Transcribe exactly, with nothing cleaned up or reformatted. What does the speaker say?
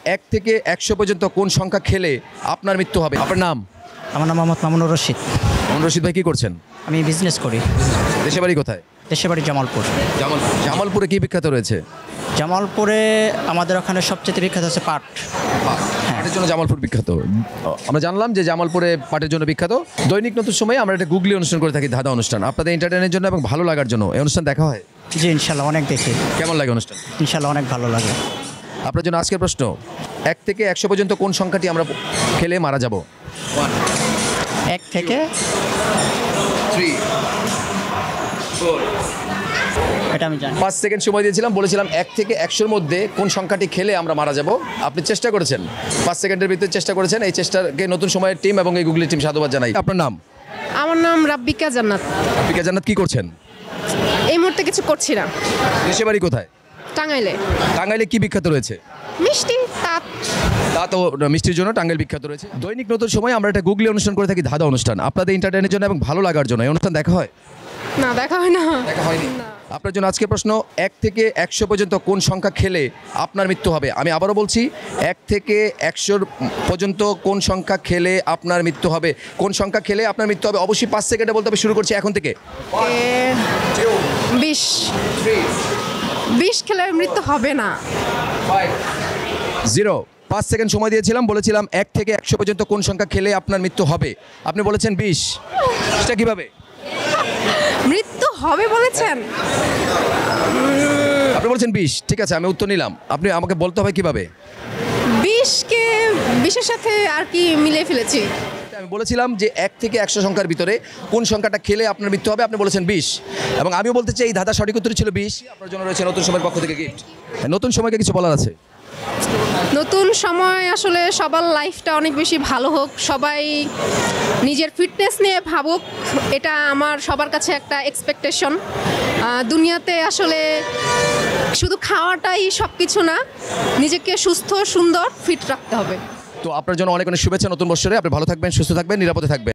এক থেকে একশো পর্যন্ত কোন সংখ্যা খেলে আপনার মৃত্যু হবে? আপনার নাম? আমার নাম মোহাম্মদ মামুনুর রশিদ। মোহাম্মদ রশিদ ভাই, কী করছেন? আমি বিজনেস করি। দেশে বাড়ি কোথায়? দেশের বাড়ি জামালপুর। জামালপুর। জামালপুরে কী বিখ্যাত রয়েছে? জামালপুরে আমাদের ওখানে সবচেয়ে বিখ্যাত হচ্ছে পাট। পাটের জন্য জামালপুর বিখ্যাত। আমরা জানলাম যে জামালপুরে পাটের জন্য বিখ্যাত। দৈনিক নতুন সময়ে আমরা একটা গুগলি অনুষ্ঠান করে থাকি, ধাঁধা অনুষ্ঠান, আপনাদের এন্টারটেনের জন্য এবং ভালো লাগার জন্য। এই অনুষ্ঠান দেখা হয়? জি ইনশাল্লাহ, অনেক দেখি। কেমন লাগে অনুষ্ঠান? ইনশাল্লাহ অনেক ভালো লাগে। আপনার জন্য আজকের প্রশ্ন, এক থেকে একশো পর্যন্ত কোন সংখ্যাটি আমরা খেলে মারা যাব? এক থেকে থ্রি, ফোর। এটা আমি জানি। পাঁচ সেকেন্ড সময় দিয়েছিলাম, বলেছিলাম এক থেকে একশোর মধ্যে কোন সংখ্যাটি খেলে আমরা মারা যাব। আপনি চেষ্টা করেছেন, পাঁচ সেকেন্ডের ভিতরে চেষ্টা করেছেন। এই চেষ্টাকে নতুন সময়ের টিম এবং এই গুগলি টিম সাধুবাদ জানাই। আপনার নাম? আমার নাম রাব্বিকা জান্নাত। রাব্বিকা জান্নাত, কি করছেন? এই মুহূর্তে কিছু করছি না। দেশে বাড়ি কোথায়? টাঙ্গাইলে। টাঙ্গাইলে কি বিখ্যাত রয়েছে? মিষ্টি, তাঁত। তা তো মিষ্টির জন্য টাঙ্গাইল বিখ্যাত রয়েছে। দৈনিক নতুন সময় আমরা একটা গুগলি অনুষ্ঠান করে থাকি, ধাঁধা অনুষ্ঠান, আপনাদের এন্টারটেনের জন্য এবং ভালো লাগার জন্য। এই অনুষ্ঠান দেখা হয়? না, দেখা হয় না। দেখা হয়নি। আপনার জন্য আজকের প্রশ্ন, এক থেকে একশো পর্যন্ত কোন সংখ্যা খেলে আপনার মৃত্যু হবে? আমি আবারও বলছি, এক থেকে একশোর পর্যন্ত কোন সংখ্যা খেলে আপনার মৃত্যু হবে? কোন সংখ্যা খেলে আপনার মৃত্যু হবে? অবশ্যই পাঁচ সেকেন্ডে বলতে হবে। শুরু করছি এখন থেকে। এ, বিশ। বিশ খেলে মৃত্যু হবে না। জিরো। পাঁচ সেকেন্ড সময় দিয়েছিলাম, বলেছিলাম এক থেকে একশো পর্যন্ত কোন সংখ্যা খেলে আপনার মৃত্যু হবে। আপনি বলেছেন বিশ। সেটা কীভাবে? মৃত্যু হবে বলেছেন? আপনি বলেছেন বিশ, ঠিক আছে, আমি উত্তর নিলাম। আপনি আমাকে বলতে হবে কিভাবে। বিশকে বিশের সাথে আর কি মিলিয়ে ফেলেছি। আমি বলেছিলাম যে এক থেকে একশো সংখ্যার ভিতরে কোন সংখ্যাটা খেলে আপনার মৃত্যু হবে। আপনি বলেছেন বিশ, এবং আমিও বলতে চাই এই ধাঁধা সঠিক উত্তর ছিল বিশ। আপনার জন্য রয়েছে নতুন সময়ের পক্ষ থেকে গিফট। নতুন সময়কে কিছু বলার আছে? নতুন সময় আসলে সবার লাইফটা অনেক বেশি ভালো হোক, সবাই নিজের ফিটনেস নিয়ে ভাবুক, এটা আমার সবার কাছে একটা এক্সপেকটেশন। দুনিয়াতে আসলে শুধু খাওয়াটাই সব কিছু না, নিজেকে সুস্থ সুন্দর ফিট রাখতে হবে। তো আপনার জন্য অনেক অনেক শুভেচ্ছা নতুন বছরে। আপনি ভালো থাকবেন, সুস্থ থাকবেন, নিরাপদে থাকবেন।